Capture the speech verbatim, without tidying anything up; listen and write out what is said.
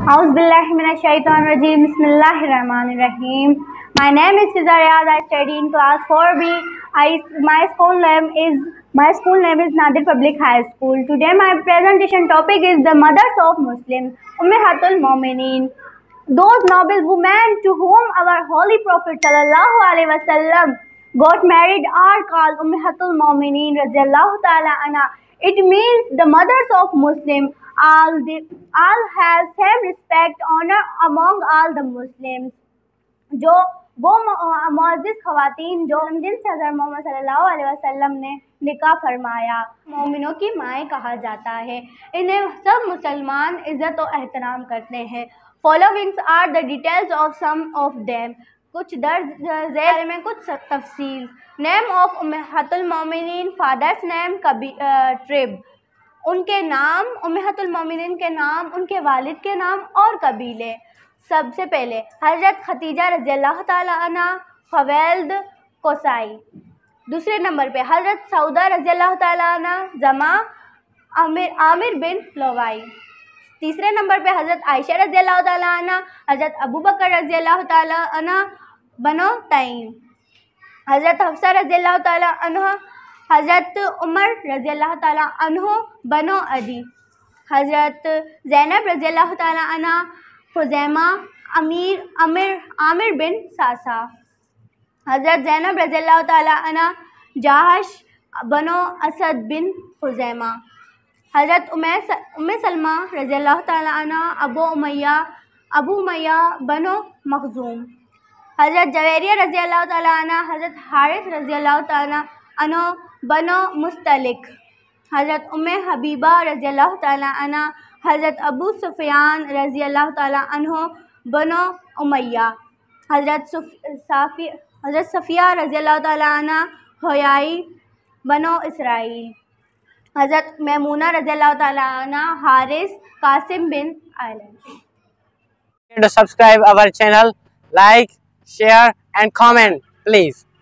Auzubillahiminash-shaytanir-rajeem. Bismillahir-rahmanir-rahim. My name is Fiza Riyad. I study in class four B. I, my school name is my school name is Nadir Public High School. Today my presentation topic is the mothers of Muslims, Ummahatul Mu'mineen. Those noble women to whom our holy Prophet sallallahu alaihi wasallam got married are called Ummahatul Mu'mineen radhiyallahu ta'ala anha. It means the mothers of Muslims. All the all have same respect honor among all the Muslims. जो वो मुअज़्ज़िज़ ख़वातीन जो जिनसे हज़रत मोहम्मद सल्लल्लाहु अलैहि वसल्लम ने निकाह फरमाया, मोमिनों की माएँ कहा जाता है। इन्हें सब मुसलमान इज़्ज़त और एहतराम करते हैं। Followings are the details of some of them. कुछ दर्ज झैल में कुछ तफसील। नेम ऑफ उम्महातुल मोमिनीन, फादर्स नेम कबी ट्रिब। उनके नाम, उम्महातुल मोमिनीन के नाम, उनके वालिद के नाम और कबीले। सबसे पहले हज़रत खतीजा रज़ियल्लाहु ताला अन्हा ख़ुवैलिद कोसाई। दूसरे नंबर पे हज़रत सऊदा रज़ियल्लाहु ताला अन्हा जमा आमिर आमिर बिन लवाई। तीसरे नंबर पे हज़रत आयशा रज़ियल्लाहु ताला अन्हा, हज़रत अबू बकर रज़ियल्लाहु ताला अन्हा बनो तईम, हज़रत हफ्सा रज़ियल्लाहु ताला अन्हा, हज़रत उमर रज़ियल्लाहु ताला अन्हु बनो अदी, हज़रत ज़ैनब रज़ियल्लाहु ताला अन्हा खुज़ैमा अमीर अमीर आमिर बिन सासा, हज़रत ज़ैनब रज़ियल्लाहु ताला अन्हा जाहश बनो असद बिन खुज़ैमा, हज़रत उम्मे सलमा रज़ियल्लाहु ताला अन्हा अबू उमैया अबू उमैया बनो मखज़ूम, हज़रत जवेरिया रज़ियल्लाहु ताला अन्हा हज़रत हारिस रज़ियल्लाहु ताला अन्हु बनो मुस्तलिक, हज़रत उम्मे हबीबा रज़ियल्लाहु ताला अन्हा हज़रत अबू सुफ़ियान रज़ियल्लाहु ताला अन्हु बनो उमैया, हज़रत साफ़ी हज़रत सफ़िया रज़ियल्लाहु ताला अन्हा हुयाई बनो इसराइल, हज़रत मैमूना रज़ियल्लाहु ताला अन्हा हारिस कासिम बिन आइलैंड। To subscribe our channel, like, share and comment please.